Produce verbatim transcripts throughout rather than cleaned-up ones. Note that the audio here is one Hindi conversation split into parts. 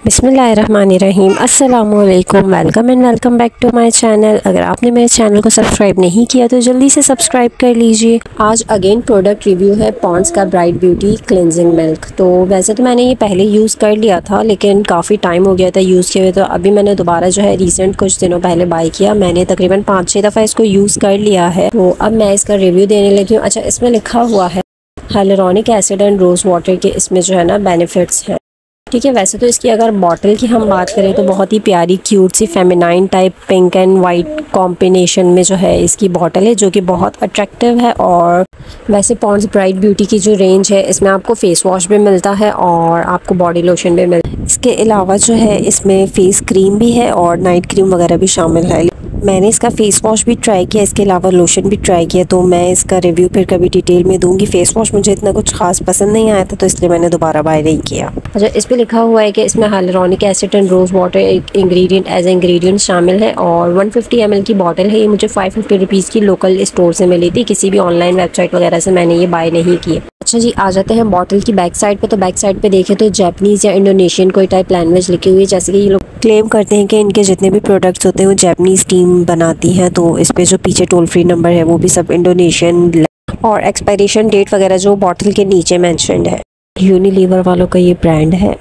बिस्मिल्लाहिर्रहमानिर्रहीम अस्सलामुअलैकुम welcome and welcome back to my channel. अगर आपने मेरे चैनल को सब्सक्राइब नहीं किया तो जल्दी से सब्सक्राइब कर लीजिए। आज अगेन प्रोडक्ट रिव्यू है पॉन्ड्स का ब्राइट ब्यूटी क्लिनजिंग मिल्क। तो वैसे तो मैंने ये पहले यूज़ कर लिया था लेकिन काफ़ी टाइम हो गया था यूज़ किए हुए, तो अभी मैंने दोबारा जो है रिसेंट कुछ दिनों पहले बाय किया। मैंने तकरीबन पाँच छः दफ़ा इसको यूज़ कर लिया है, तो अब मैं इसका रिव्यू देने लगी हूँ। अच्छा, इसमें लिखा हुआ है hyaluronic acid and rose water के इसमें जो है ना बेनिफिट्स हैं। ठीक है, वैसे तो इसकी अगर बॉटल की हम बात करें तो बहुत ही प्यारी क्यूट सी feminine type pink and white combination में जो है इसकी बॉटल है, जो कि बहुत अट्रैक्टिव है। और वैसे पॉन्ड्स ब्राइट ब्यूटी की जो रेंज है इसमें आपको फेस वॉश भी मिलता है और आपको बॉडी लोशन भी मिलता है। इसके अलावा जो है इसमें फेस क्रीम भी है और नाइट क्रीम वगैरह भी शामिल है। मैंने इसका फेस वॉश भी ट्राई किया, इसके अलावा लोशन भी ट्राई किया, तो मैं इसका रिव्यू फिर कभी डिटेल में दूंगी। फेस वॉश मुझे इतना कुछ खास पसंद नहीं आया था, तो इसलिए मैंने दोबारा बाय नहीं किया। अच्छा, इस पर लिखा हुआ है कि इसमें hyaluronic acid and rose water एक इंग्रेडिएंट एज इंग्रेडिएंट शामिल है और वन फिफ्टी एम एल की बॉटल है। ये मुझे फाइव फिफ्टी रुपीज़ की लोकल स्टोर से मिली थी, किसी भी ऑनलाइन वेबसाइट वगैरह से मैंने ये बाय नहीं की। अच्छा जी, आ जाते हैं बॉटल की बैक साइड पे। तो बैक साइड पे देखें तो जापानीज़ या इंडोनेशियन कोई टाइप लैंग्वेज लिखी हुई है, जैसे कि ये लोग क्लेम करते हैं कि इनके जितने भी प्रोडक्ट्स होते हैं वो जापानीज़ टीम बनाती है। तो इस पे जो पीछे टोल फ्री नंबर है वो भी सब इंडोनेशियन और एक्सपायरेशन डेट वगैरह जो बॉटल के नीचे मैंशनड है। यूनिलीवर वालों का ये ब्रांड है,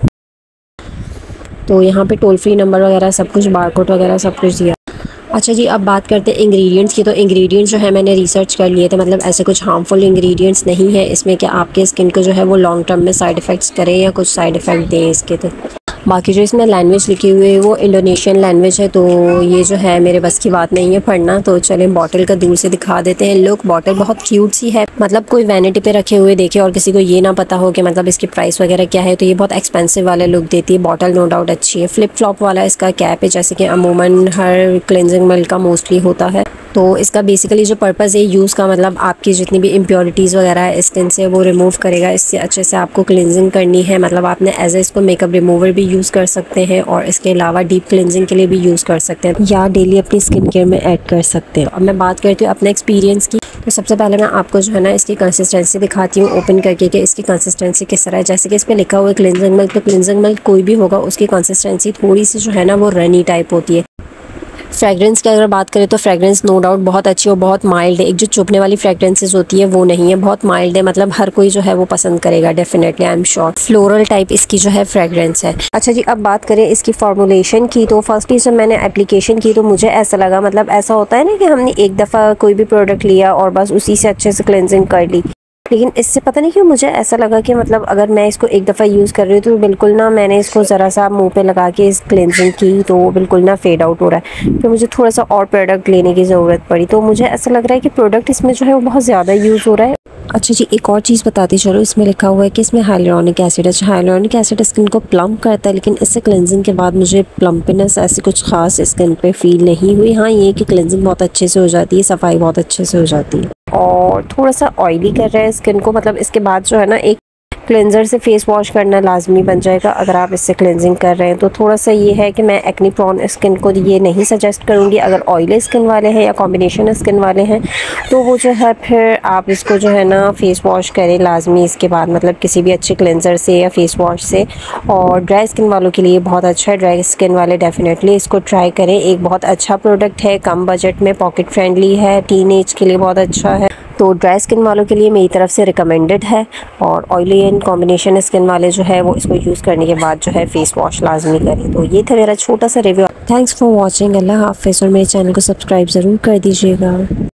तो यहाँ पे टोल फ्री नंबर वगैरह सब कुछ, बारकोड वगैरह सब कुछ दिया। अच्छा जी, अब बात करते हैं इंग्रेडिएंट्स की। तो इंग्रेडिएंट्स जो है मैंने रिसर्च कर लिए थे, मतलब ऐसे कुछ हार्मफुल इंग्रेडिएंट्स नहीं है इसमें कि आपके स्किन को जो है वो लॉन्ग टर्म में साइड इफ़ेक्ट्स करें या कुछ साइड इफ़ेक्ट दें इसके। तो बाकी जो इसमें लैंग्वेज लिखी हुई है वो इंडोनेशियन लैंग्वेज है, तो ये जो है मेरे बस की बात नहीं है पढ़ना। तो चलें बॉटल का दूर से दिखा देते हैं। लुक, बॉटल बहुत क्यूट सी है, मतलब कोई वैनिटी पे रखे हुए देखे और किसी को ये ना पता हो कि मतलब इसकी प्राइस वगैरह क्या है, तो ये बहुत एक्सपेंसिव वाला लुक देती है। बॉटल नो डाउट अच्छी है। फ्लिप फ्लॉप वाला इसका कैप है, जैसे कि अमूमन हर क्लिनजिंग मिल्क का मोस्टली होता है। तो इसका बेसिकली जो पर्पज़ है यूज़ का, मतलब आपकी जितनी भी इम्प्योरिटीज़ वगैरह है स्किन से वो रिमूव करेगा। इससे अच्छे से आपको क्लिनजिंग करनी है, मतलब आपने एज ए इसको मेकअप रिमूवर भी यूज़ कर सकते हैं और इसके अलावा डीप क्लिनजिंग के लिए भी यूज़ कर सकते हैं या डेली अपनी स्किन केयर में ऐड कर सकते हैं। अब मैं बात करती हूँ अपने एक्सपीरियंस की। तो सबसे पहले मैं आपको जो है ना इसकी कंसिस्टेंसी दिखाती हूँ ओपन करके कि इसकी कंसिस्टेंसी किस तरह है। जैसे कि इस पर लिखा हुआ है क्लिनजिंग मिल्क, तो क्लिनजिंग मिल्क कोई भी होगा उसकी कंसिस्टेंसी थोड़ी सी जो है ना वो रनी टाइप होती है। फ्रेगरेंस की अगर बात करें तो फ्रेगरेंस नो डाउट बहुत अच्छी और बहुत माइल्ड है। एक जो चुभने वाली फ्रेगरेंसेस होती है वो नहीं है, बहुत माइल्ड है, मतलब हर कोई जो है वो पसंद करेगा definitely, I am sure. Floral type इसकी जो है फ्रेगरेंस है। अच्छा जी, अब बात करें इसकी फॉर्मुलेशन की। तो फर्स्टली जब मैंने एप्लीकेशन की तो मुझे ऐसा लगा, मतलब ऐसा होता है ना कि हमने एक दफ़ा कोई भी प्रोडक्ट लिया और बस उसी से अच्छे से क्लिनजिंग कर ली, लेकिन इससे पता नहीं क्यों मुझे ऐसा लगा कि मतलब अगर मैं इसको एक दफ़ा यूज़ कर रही हूँ तो बिल्कुल ना, मैंने इसको ज़रा सा मुंह पे लगा के इस क्लिनजिंग की तो बिल्कुल ना फेड आउट हो रहा है। फिर मुझे थोड़ा सा और प्रोडक्ट लेने की ज़रूरत पड़ी, तो मुझे ऐसा लग रहा है कि प्रोडक्ट इसमें जो है वो बहुत ज़्यादा यूज़ हो रहा है। अच्छा जी, एक और चीज़ बताती चलो। इसमें लिखा हुआ है कि इसमें हाइलुरोनिक एसिड है। हाइलुरोनिक एसिड स्किन को प्लम्प करता है, लेकिन इससे क्लिनजिंग के बाद मुझे प्लम्पनेस ऐसी कुछ खास स्किन पे फील नहीं हुई। हाँ, ये कि क्लिनजिंग बहुत अच्छे से हो जाती है, सफाई बहुत अच्छे से हो जाती है और थोड़ा सा ऑयली कर रहा है स्किन को। मतलब इसके बाद जो है ना एक क्लेंजर से फेस वॉश करना लाजमी बन जाएगा अगर आप इससे क्लेंजिंग कर रहे हैं। तो थोड़ा सा ये है कि मैं एक्नी प्रोन स्किन को ये नहीं सजेस्ट करूँगी। अगर ऑयली स्किन वाले हैं या कॉम्बिनेशन स्किन वाले हैं तो वो जो है फिर आप इसको जो है ना फेस वॉश करें लाजमी इसके बाद, मतलब किसी भी अच्छे क्लेंजर से या फेस वॉश से। और ड्राई स्किन वालों के लिए बहुत अच्छा है, ड्राई स्किन वाले डेफिनेटली इसको ट्राई करें। एक बहुत अच्छा प्रोडक्ट है, कम बजट में, पॉकेट फ्रेंडली है, टीन एज के लिए बहुत अच्छा है। तो ड्राई स्किन वालों के लिए मेरी तरफ से रिकमेंडेड है और ऑयली एंड कॉम्बिनेशन स्किन वाले जो है वो इसको यूज़ करने के बाद जो है फेस वॉश लाजमी करें। तो ये था मेरा छोटा सा रिव्यू। Thanks for watching. अल्लाह हाफ़िज़ और मेरे चैनल को सब्सक्राइब ज़रूर कर दीजिएगा।